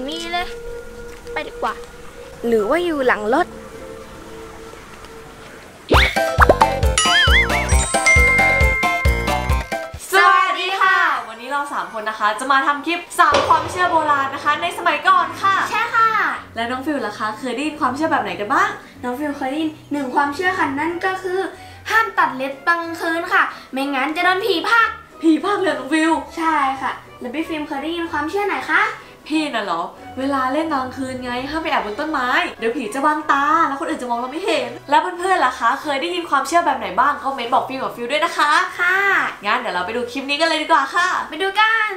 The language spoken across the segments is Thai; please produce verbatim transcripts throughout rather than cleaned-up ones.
มีเลยไปดีกว่าหรือว่าอยู่หลังรถสวัสดีค่ะวันนี้เราสามคนนะคะจะมาทำคลิปสามความเชื่อโบราณนะคะในสมัยก่อนค่ะใช่ค่ะและน้องฟิลล่ะคะเคยได้ยินความเชื่อแบบไหนกันบ้างน้องฟิลเคยได้ยินหนึ่งความเชื่อค่ะนั่นก็คือห้ามตัดเล็บตอนกลางคืนค่ะไม่งั้นจะโดนผีผลักผีผลักเลยน้องฟิลใช่ค่ะแล้วพี่ฟิล์มเคยได้ยินความเชื่อไหนคะพี่น่ะเหรอเวลาเล่นกลางคืนไงห้ามไปแอบบนต้นไม้เดี๋ยวผีจะบังตาแล้วคนอื่นจะมองเราไม่เห็นแล้วเพื่อนๆล่ะคะเคยได้ยินความเชื่อแบบไหนบ้างคอมเมนต์บอกฟิลกับฟิลด้วยนะคะค่ะงั้นเดี๋ยวเราไปดูคลิปนี้กันเลยดีกว่าค่ะไปดูกัน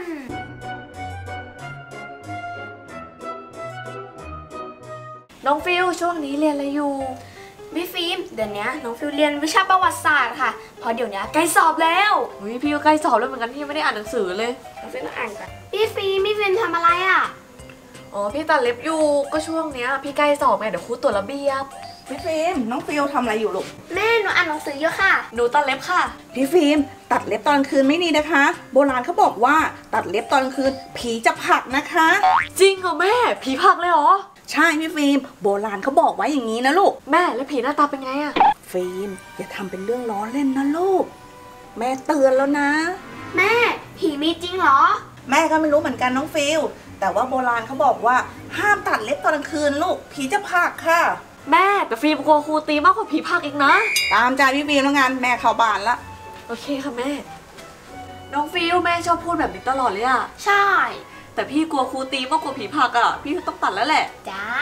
น้องฟิลช่วงนี้เรียนอะไรอยู่พี่ฟิล์มเดี๋ยวนี้น้องฟิลเรียนวิชาประวัติศาสตร์ค่ะพอเดี๋ยวนี้ใกล้สอบแล้วอุ้ยพี่ก็ใกล้สอบแล้วเหมือนกันพี่ไม่ได้อ่านหนังสือเลยน้องฟิลต้องอ่านก่อนพี่ฟิล์มพี่ฟิล์มทำอะไรอ่ะอ๋อพี่ตัดเล็บอยู่ก็ช่วงเนี้ยพี่ใกล้สอบไงเดี๋ยวครูตรวจระเบียบพี่ฟิล์มน้องฟิลทำอะไรอยู่ลูกแม่หนูอ่านหนังสืออยู่ค่ะหนูตัดเล็บค่ะพี่ฟิล์มตัดเล็บตอนคืนไม่ดีนะคะโบราณเขาบอกว่าตัดเล็บตอนคืนผีจะผลักนะคะจริงเหรอแม่ผีผลักเลยเหรอใช่พี่ฟิล์มโบราณเขาบอกไว้อย่างนี้นะลูกแม่แล้วผีหน้าตาเป็นไงอะฟิล์มอย่าทำเป็นเรื่องล้อเล่นนะลูกแม่เตือนแล้วนะแม่ผีมีจริงเหรอแม่ก็ไม่รู้เหมือนกันน้องฟิลแต่ว่าโบราณเขาบอกว่าห้ามตัดเล็บตอนกลางคืนลูกผีจะผลักค่ะแม่แต่ฟิล์มกลัวครูตีมากกว่าผีผลักอีกนะตามใจพี่ฟิล์มแล้วงานแม่เข้าบ้านละโอเคค่ะแม่น้องฟิลแม่ชอบพูดแบบนี้ตลอดเลยอะใช่แต่พี่กลัวครูตีมากกว่าผีผลักอะพี่ต้องตัดแล้วแหละจ้า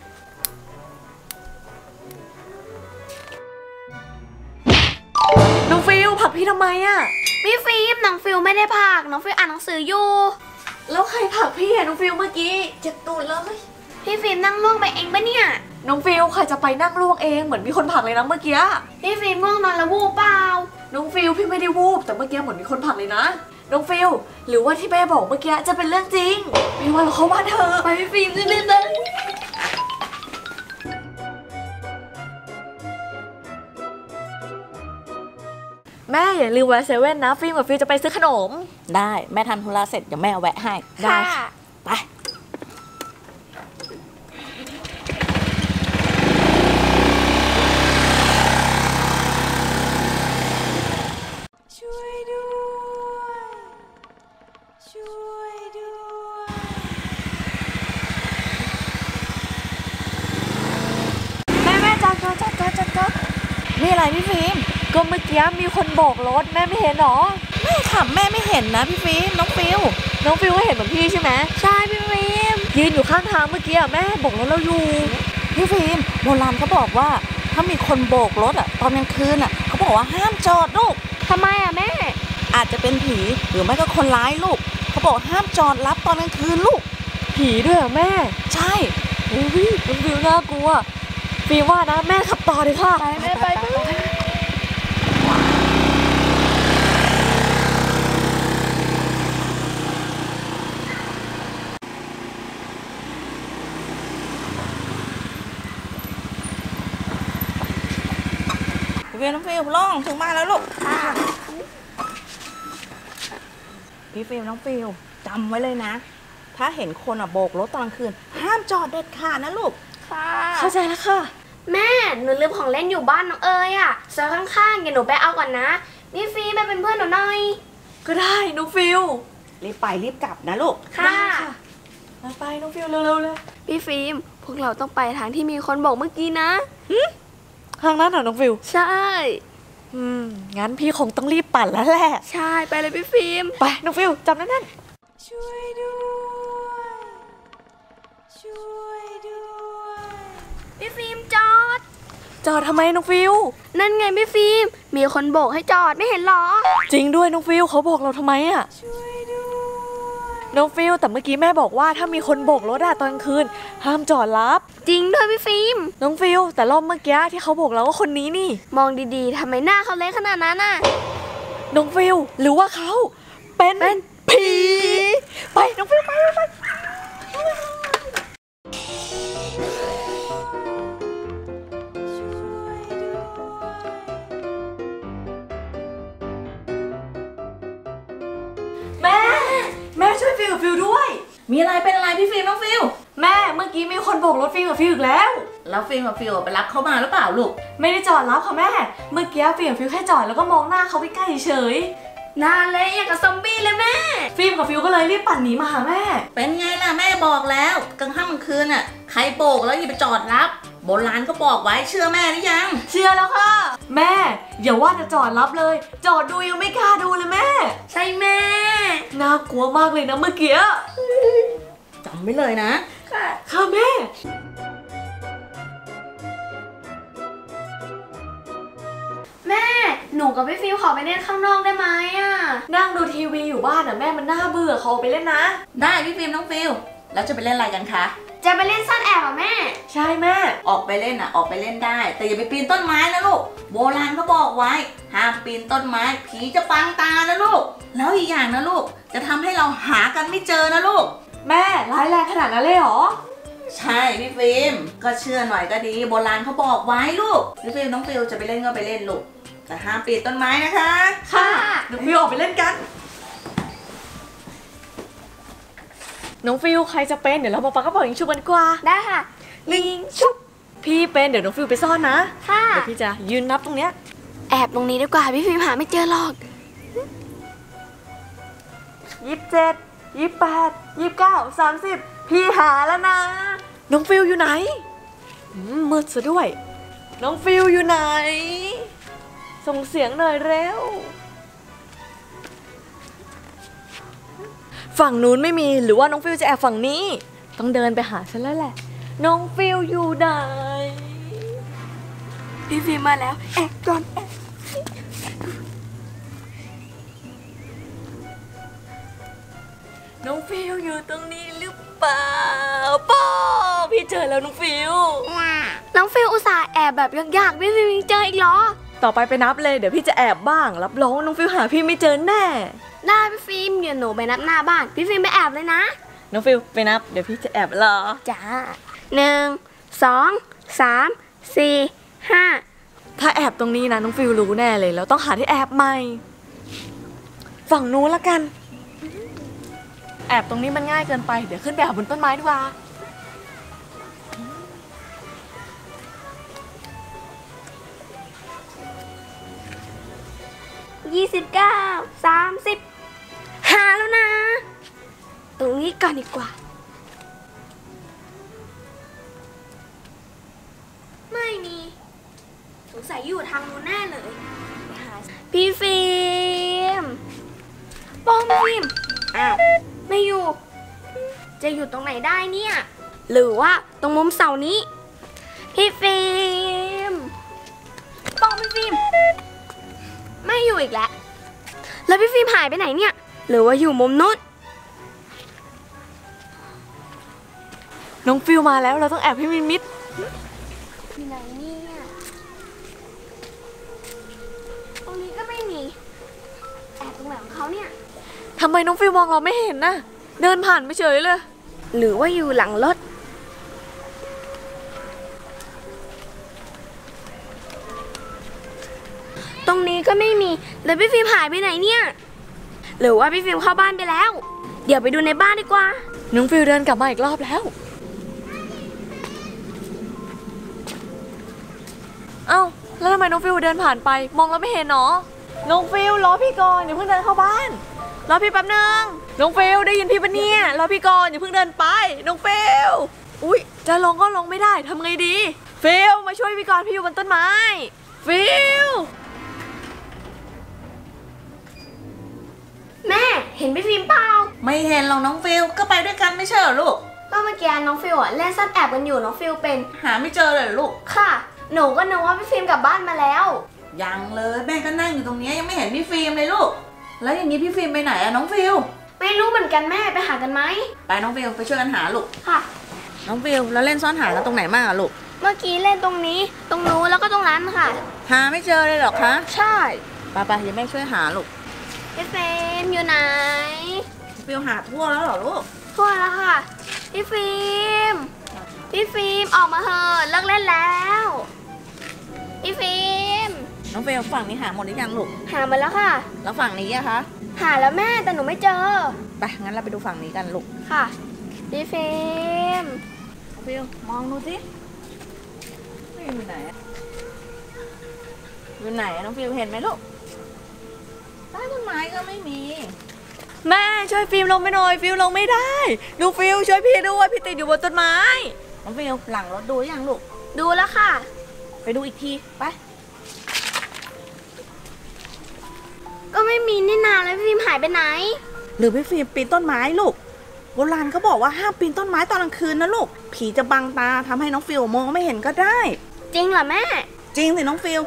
น้องฟิลผลักพี่ทำไมอะพี่ฟิล์มน้องฟิลไม่ได้ผลักน้องฟิลอ่านหนังสืออยู่แล้วใครผลักพี่อะน้องฟิลเมื่อกี้เจ็บตูดเลยพี่ฟิล์มนั่งล่วงไปเองปะเนี่ยน้องฟิลใครจะไปนั่งล่วงเองเหมือนมีคนผลักเลยนะเมื่อกี้พี่ฟิล์มง่วงนอนแล้ววูบเปล่าน้องฟิลพี่ไม่ได้วูบแต่เมื่อกี้เหมือนมีคนผลักเลยนะน้องฟิลหรือว่าที่แม่บอกเมื่อกี้จะเป็นเรื่องจริงพี่ว่าเราเข้าบ้านเธอไปพี่ฟิล์มเรื่อยๆเลยแม่อย่าลืมแวะเซเว่นนะฟิล์มกับฟิลจะไปซื้อขนมได้แม่ทำธุระเสร็จเดี๋ยวแม่แวะให้ได้ไปนี่อะไรพี่ฟิล์มก็เมื่อกี้มีคนโบกรถแม่ไม่เห็นหรอแม่ขับแม่ไม่เห็นนะพี่ฟิล์มน้องฟิลน้องฟิลก็เห็นเหมือนพี่ใช่ไหมใช่พี่ฟิล์มยืนอยู่ข้างทางเมื่อกี้แม่โบกรถเราอยู่พี่ฟิล์มโบราณเขาบอกว่าถ้ามีคนโบกรถอ่ะตอนกลางคืนอ่ะเขาบอกว่าห้ามจอดลูกทำไมอ่ะแม่อาจจะเป็นผีหรือไม่ก็คนร้ายลูกเขาบอกห้ามจอดรับตอนกลางคืนลูกผีด้วยเหรอแม่ใช่โอ้ยน้องฟิลน่ากลัวฟิลว่านะแม่ขับต่อเลยค่ะไปแม่ไปไปพี่ฟิล์มน้องฟิล์มล่องถึงบ้านแล้วลูกพี่ฟิล์มน้องฟิล์มจำไว้เลยนะถ้าเห็นคนอ่ะโบกรถตอนกลางคืนห้ามจอดเด็ดขาดนะลูกค่ะเข้าใจแล้วค่ะแม่หนูลืมของเล่นอยู่บ้านน้องเอ๋ยอ่ะซอยข้างๆเดี๋ยวหนูไปเอาก่อนนะนี่ฟิล์มไปเป็นเพื่อนหนูหน่อยก็ได้น้องฟิลรีบไปรีบกลับนะลูกค่ะมาไปน้องฟิลเร็วๆเลยพี่ฟิล์มพวกเราต้องไปทางที่มีคนบอกเมื่อกี้นะทางนั้นเหรอน้องฟิลใช่อืมงั้นพี่คงต้องรีบปั่นแล้วแหละใช่ไปเลยพี่ฟิล์มไปน้องฟิลจำนั่นนั่นช่วยด้วยช่วยด้วยพี่ฟิล์มจอดจอดทำไมน้องฟิลนั่นไงพี่ฟิล์มมีคนโบกให้จอดไม่เห็นหรอจริงด้วยน้องฟิลเขาบอกเราทำไมอ่ะน้องฟิลแต่เมื่อกี้แม่บอกว่าถ้ามีคนโบกรถอะตอนคืนห้ามจอดรับจริงด้วยพี่ฟิล์มน้องฟิลแต่รอบเมื่อกี้ที่เขาโบกเราว่าคนนี้นี่มองดีๆทำไมหน้าเขาเล็กขนาดนั้นน่ะน้องฟิลหรือว่าเขาเป็นเป็นผีไปน้องฟิลไปไปแม่แม่ช่วยฟิลกับฟิลด้วยมีอะไรเป็นอะไรพี่ฟิล์มน้องฟิลแม่เมื่อกี้มีคนโบกรถฟิล์มกับฟิวอีกแล้วแล้วฟิล์มกับฟิวไปรับเขามาหรือเปล่าลูกไม่ได้จอดรับค่ะแม่เมื่อกี้ฟิล์มกับฟิวแค่จอดแล้วก็มองหน้าเขาใกล้ๆเฉยนานเลยอย่างกับซอมบี้เลยแม่ฟิล์มกับฟิวก็เลยรีบปั่นหนีมาหาแม่เป็นไงล่ะแม่บอกแล้วกลางค่ำกลางคืนอ่ะใครโบกแล้วอย่าไปจอดรับโบราณก็บอกไว้เชื่อแม่หรือยังเชื่อแล้วค่ะแม่อย่าว่าจะจอดรับเลยจอดดูยังไม่กล้าดูเลยแม่ใช่แม่น่ากลัวมากเลยนะเมื่อกี้จำไว้เลยนะค่ะค่ะแม่แม่หนูกับพี่ฟิวขอไปเล่นข้างนอกได้ไหมอ่ะนั่งดูทีวีอยู่บ้านอ่ะแม่มันน่าเบื่อขอไปเล่นนะได้พี่ฟิล์มน้องฟิวแล้วจะไปเล่นอะไรกันคะจะไปเล่นซ่อนแอบอ่ะแม่ใช่แม่ออกไปเล่นอ่ะออกไปเล่นได้แต่อย่าไปปีนต้นไม้นะลูกโบราณเขาบอกไว้ห้ามปีนต้นไม้ผีจะปังตานะลูกแล้วอีกอย่างนะลูกจะทำให้เราหากันไม่เจอนะลูกแม่ร้ายแรงขนาดนั้นเลยเหรอใช่พี่ฟิล์มก็เชื่อหน่อยก็ดีโบราณเขาบอกไว้ลูกพี่ฟิล์มน้องฟิวจะไปเล่นก็ไปเล่นลูกแต่ห้ามปีนต้นไม้นะคะค่ะน้องฟิวออกไปเล่นกันน้องฟิวใครจะเป็นเดี๋ยวเรามาปากกระป๋องยิงชุบกันดีกว่าได้ค่ะลิงชุบพี่เป็นเดี๋ยวน้องฟิวไปซ่อนนะค่ะเดี๋ยวพี่จะยืนนับตรงเนี้ยแอบตรงนี้ดีกว่าพี่ฟิล์มหาไม่เจอหรอกยี่สิบเจ็ดยี่สิบแปดยี่สิบเก้าสามสิบพี่หาแล้วนะน้องฟิวอยู่ไหนมืดซะด้วยน้องฟิวอยู่ไหนส่งเสียงหน่อยเร็วฝั่งนู้นไม่มีหรือว่าน้องฟิวจะแอบฝั่งนี้ต้องเดินไปหาฉันแล้วแหละน้องฟิวอยู่ไหนพี่ฟิวมาแล้วแอบก่อนแอบน้องฟิวอยู่ตรงนี้หรือเปล่าป้อพี่เจอแล้วน้องฟิวน้องฟิวอุตส่าห์แอบแบบยากๆพี่ฟิวยังเจออีกเหรอต่อไปไปนับเลยเดี๋ยวพี่จะแอบบ้างรับรองน้องฟิวหาพี่ไม่เจอแน่ได้พี่ฟิล์มเดี๋ยวหนูไปนับหน้าบ้านพี่ฟิล์มไปแอบเลยนะน้องฟิวไปนับเดี๋ยวพี่จะแอบรอจ้าหนึ่งสองสามสี่ห้าถ้าแอบตรงนี้นะน้องฟิวรู้แน่เลยแล้วต้องหาที่แอบใหม่ฝั่งนู้นละกันแอบตรงนี้มันง่ายเกินไปเดี๋ยวขึ้นไปหาบนต้นไม้ดีกว่ายี่สิบเก้าสามสิบหาแล้วนะตรงนี้ก่อนดีกว่าไม่มีสงสัยอยู่ทางนู้นแน่เลยพี่ฟิล์มป้องฟิล์มอ้าวไม่อยู่จะอยู่ตรงไหนได้เนี่ยหรือว่าตรงมุมเสานี้พี่ฟิล์มป้องพี่ฟิล์มไม่อยู่อีกแล้วแล้วพี่ฟิล์มหายไปไหนเนี่ยหรือว่าอยู่มุมนู้นน้องฟิวมาแล้วเราต้องแอบให้มิดมิดอยู่ไหนเนี่ยตรงนี้ก็ไม่มีแอบตรงไหนของเขาเนี่ยทำไมน้องฟิวมองเราไม่เห็นนะเดินผ่านไปเฉยเลยหรือว่าอยู่หลังรถตรงนี้ก็ไม่มีแล้วพี่ฟิล์มหายไปไหนเนี่ยหรือว่าพี่ฟิล์มเข้าบ้านไปแล้วเดี๋ยวไปดูในบ้านดีกว่าน้องฟิวเดินกลับมาอีกรอบแล้วเอ้าแล้วทำไมน้องฟิวเดินผ่านไปมองเราไม่เห็นหรอน้องฟิวรอพี่ก่อนอย่าเพิ่งเดินเข้าบ้านรอพี่แป๊บนึงน้องฟิวได้ยินพี่ปะเนี่ยรอพี่ก่อนอย่าเพิ่งเดินไปน้องฟิวอุ๊ยจะลงก็ลงไม่ได้ทำไงดีฟิวมาช่วยพี่ก่อนพี่อยู่บนต้นไม้ฟิวแม่เห็นพี่ฟิล์มเปล่าไม่เห็นหรอกน้องฟิลก็ไปด้วยกันไม่ใช่เหรอลูกก็เมื่อกี้น้องฟิลอ่ะเล่นซ่อนแอบกันอยู่น้องฟิลเป็นหาไม่เจอเลยลูกค่ะหนูก็นึกว่าพี่ฟิล์มกลับบ้านมาแล้วยังเลยแม่ก็นั่งอยู่ตรงนี้ยังไม่เห็นพี่ฟิล์มเลยลูกแล้วอย่างนี้พี่ฟิล์มไปไหนอะน้องฟิลไม่รู้เหมือนกันแม่ไปหากันไหมไปน้องฟิลไปช่วยกันหาลูกค่ะน้องฟิลแล้วเล่นซ่อนหากันตรงไหนมากอะลูกเมื่อกี้เล่นตรงนี้ตรงนู้นแล้วก็ตรงนั้นค่ะหาไม่เจอเลยหรอคะใช่ไปไปอย่าแม่ช่วยหาลูกพี่ฟิล์มอยู่ไหนฟิลหาทั่วแล้วเหรอลูกทั่วแล้วค่ะพี่ฟิล์มพี่ฟิล์มออกมาเถอะเลิกเล่นแล้วพี่ฟิล์มน้องฟิลฝั่งนี้หาหมดหรือยังลูกหาหมดแล้วค่ะแล้วฝั่งนี้อะคะหาแล้วแม่แต่หนูไม่เจอไปงั้นเราไปดูฝั่งนี้กันลูกค่ะพี่ฟิล์มฟิวมองดูสิไม่อยู่ไหนอยู่ไหนน้องฟิวเห็นไหมลูกใต้ต้นไม้ก็ไม่มีแม่ช่วยฟิล์มลงไปหน่อยฟิล์มลงไม่ได้ดูฟิล์มช่วยพี่ด้วยพี่ติดอยู่บนต้นไม้น้องฟิวหลังรถดูยังลูกดูแล้วค่ะไปดูอีกทีไปก็ไม่มีนี่นาแล้วพี่ฟิล์มหายไปไหนหรือพี่ฟิล์มปีนต้นไม้ลูกโบราณเขาบอกว่าห้ามปีนต้นไม้ตอนกลางคืนนะลูกผีจะบังตาทำให้น้องฟิวมองไม่เห็นก็ได้จริงเหรอแม่จริงสิน้องฟิว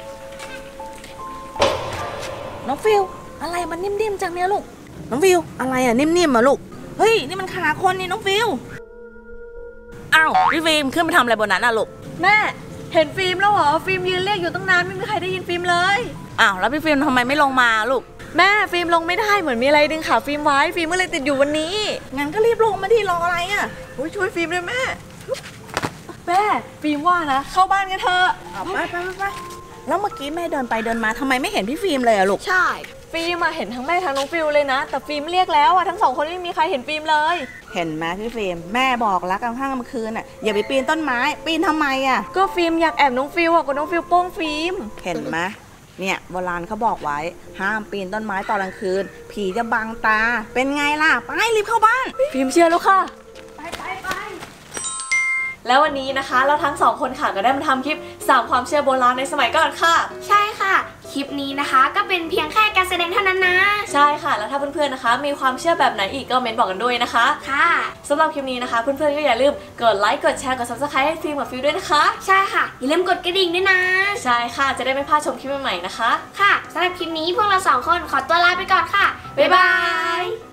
น้องฟิวอะไรมันนิ่มๆจังเนี่ยลูกน้องฟิวอะไรอ่ะนิ่มๆมาลูกเฮ้ยนี่มันขาคนนี่น้องฟิวอ้าวพี่ฟิล์มขึ้นไปทำอะไรบนนั้นอ่ะลูกแม่เห็นฟิล์มแล้วเหรอฟิล์มยืนเรียกอยู่ตั้งนานไม่มีใครได้ยินฟิล์มเลยอ้าวแล้วพี่ฟิล์มทำไมไม่ลงมาลูกแม่ฟิล์มลงไม่ได้เหมือนมีอะไรดึงขาฟิล์มไว้ฟิล์มก็เลยติดอยู่วันนี้งั้นก็รีบลงมาที่รออะไรอ่ะโอ้ยช่วยฟิล์มด้วยแม่แม่ฟิล์มว่านะเข้าบ้านกันเถอะเอาไปไปไปไปแล้วเมื่อกี้แม่เดินไปเดินมาทำไมไม่เห็นพี่ฟิล์มเลยอะลูกใช่ฟิล์มมาเห็นทั้งแม่ทั้งน้องฟิลเลยนะแต่ฟิล์มเรียกแล้วอะทั้งสองคนไม่มีใครเห็นฟิล์มเลยเห็นไหมพี่ฟิล์มแม่บอกแล้วกลางค่ำกลางคืนอ่ะอย่าไปปีนต้นไม้ปีนทำไมอ่ะก็ฟิล์มอยากแอบน้องฟิลอะก็น้องฟิลโป้งฟิล์มเห็นไหมเนี่ยโบราณเขาบอกไว้ห้ามปีนต้นไม้ตอนกลางคืนผีจะบังตาเป็นไงล่ะไปรีบเข้าบ้านฟิล์มเชื่อแล้วค่ะไปไปไปแล้ววันนี้นะคะเราทั้งสองคนค่ะก็ได้มาทำคลิปสามความเชื่อโบราณในสมัยก่อนค่ะใช่ค่ะ คลิปนี้นะคะก็เป็นเพียงแค่การแสดงเท่านั้นนะใช่ค่ะแล้วถ้าเพื่อนๆนะคะมีความเชื่อแบบไหนอีกก็เมนบอกกันด้วยนะคะค่ะสำหรับคลิปนี้นะคะเพื่อนๆก็อย่าลืมกดไลค์กดแชร์กด ซับสไครบ์ ให้ฟิล์มกับฟิลด้วยนะคะใช่ค่ะอย่าลืมกดกระดิ่งด้วยนะใช่ค่ะจะได้ไม่พลาดชมคลิปใหม่ๆนะคะค่ะสำหรับคลิปนี้พวกเราสองคนขอตัวลาไปก่อนค่ะบ๊ายบาย